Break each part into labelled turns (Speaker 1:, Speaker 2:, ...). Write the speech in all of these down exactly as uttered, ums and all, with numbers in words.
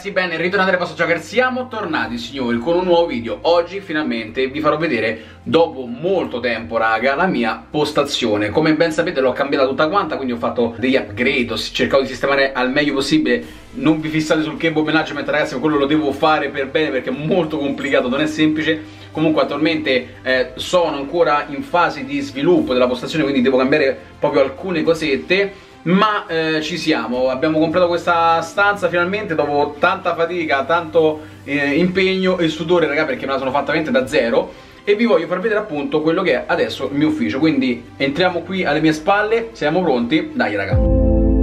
Speaker 1: ragazzi, bene, ritornati da Posto Giocher, siamo tornati signori con un nuovo video. Oggi finalmente vi farò vedere, dopo molto tempo raga, la mia postazione. Come ben sapete l'ho cambiata tutta quanta, quindi ho fatto degli upgrade, ho cercato di sistemare al meglio possibile. Non vi fissate sul cable management ragazzi, quello lo devo fare per bene perché è molto complicato, non è semplice. Comunque attualmente eh, sono ancora in fase di sviluppo della postazione, quindi devo cambiare proprio alcune cosette. Ma eh, ci siamo, abbiamo comprato questa stanza finalmente dopo tanta fatica, tanto eh, impegno e sudore raga, perché me la sono fatta veramente da zero. E vi voglio far vedere appunto quello che è adesso il mio ufficio. Quindi entriamo qui alle mie spalle, siamo pronti? Dai raga.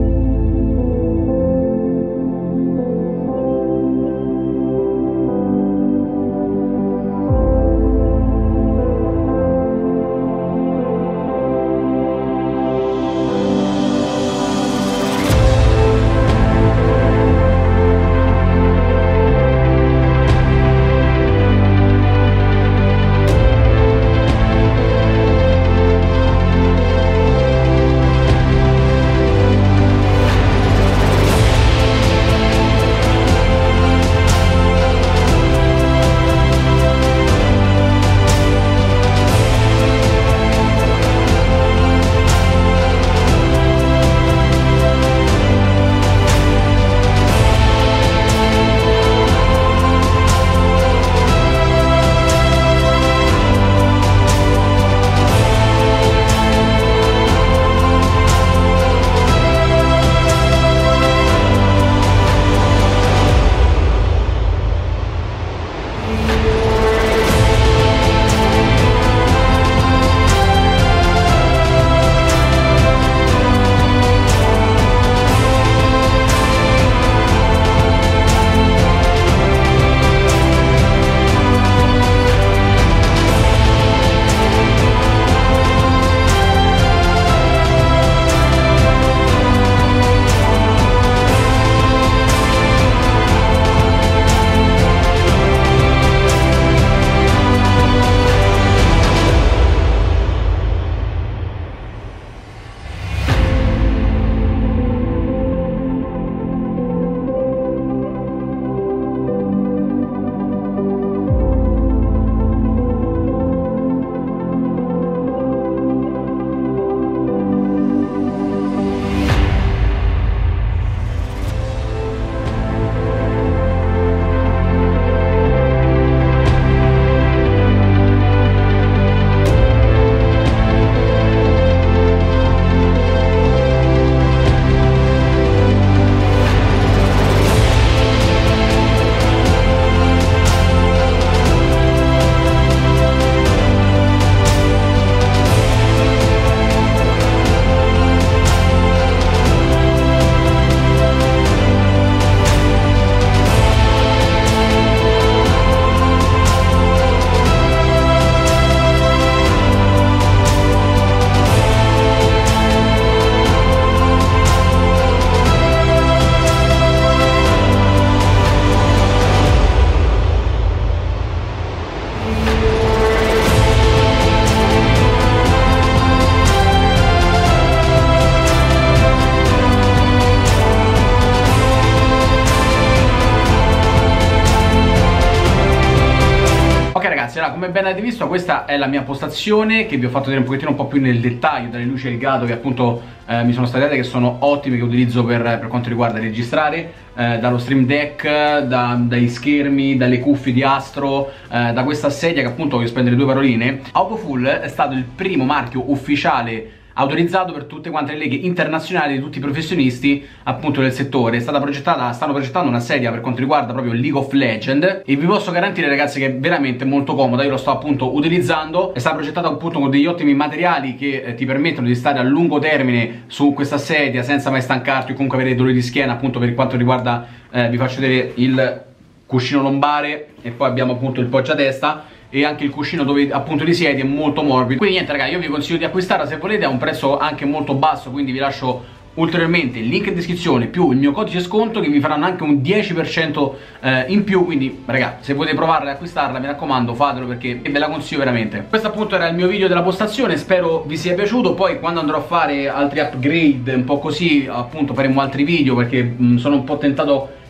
Speaker 1: Allora, come ben avete visto, questa è la mia postazione che vi ho fatto vedere un pochettino un po' più nel dettaglio, dalle luci e il grado che appunto eh, mi sono state date, che sono ottime, che utilizzo per, per quanto riguarda registrare, eh, dallo Stream Deck, da, dai schermi, dalle cuffie di Astro, eh, da questa sedia che appunto voglio spendere due paroline. Autofull è stato il primo marchio ufficiale autorizzato per tutte quante le leghe internazionali di tutti i professionisti appunto del settore. È stata progettata, stanno progettando una sedia per quanto riguarda proprio League of Legends e vi posso garantire ragazzi che è veramente molto comoda. Io lo sto appunto utilizzando, è stata progettata appunto con degli ottimi materiali che eh, ti permettono di stare a lungo termine su questa sedia senza mai stancarti o comunque avere dolori di schiena. Appunto per quanto riguarda, eh, vi faccio vedere il cuscino lombare e poi abbiamo appunto il poggiatesta e anche il cuscino dove appunto li siedi è molto morbido. Quindi niente ragazzi, io vi consiglio di acquistarla se volete, a un prezzo anche molto basso, quindi vi lascio ulteriormente il link in descrizione più il mio codice sconto che vi faranno anche un dieci per cento eh, in più. Quindi ragazzi, se volete provarla e acquistarla, mi raccomando fatelo perché ve la consiglio veramente. Questo appunto era il mio video della postazione, spero vi sia piaciuto. Poi quando andrò a fare altri upgrade un po' così, appunto faremo altri video perché mh, sono un po' tentato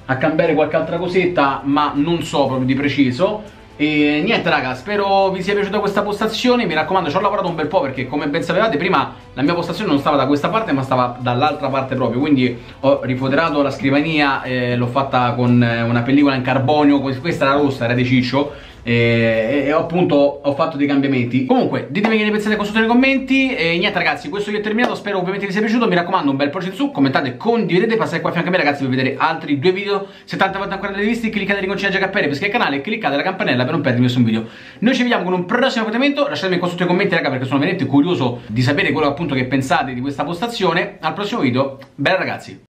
Speaker 1: a cambiare qualche altra cosetta, ma non so proprio di preciso. E niente raga, spero vi sia piaciuta questa postazione. Mi raccomando, ci ho lavorato un bel po' perché come ben sapevate prima la mia postazione non stava da questa parte ma stava dall'altra parte proprio. Quindi ho rifoderato la scrivania, eh, l'ho fatta con una pellicola in carbonio. Questa era rossa, era di ciccio, e, e appunto ho fatto dei cambiamenti. Comunque ditemi che ne pensate qua sotto nei commenti. E niente ragazzi, questo video è terminato, spero ovviamente vi sia piaciuto. Mi raccomando, un bel pollice in su, commentate, condividete, passate qua a fianco a me ragazzi per vedere altri due video. Se tante volte ancora non li avete visti, cliccate l'iconcina già per iscrivervi al canale e cliccate la campanella per non perdermi nessun video. Noi ci vediamo con un prossimo appuntamento. Lasciatemi qua sotto nei commenti raga, perché sono veramente curioso di sapere quello appunto che pensate di questa postazione. Al prossimo video, bella ragazzi.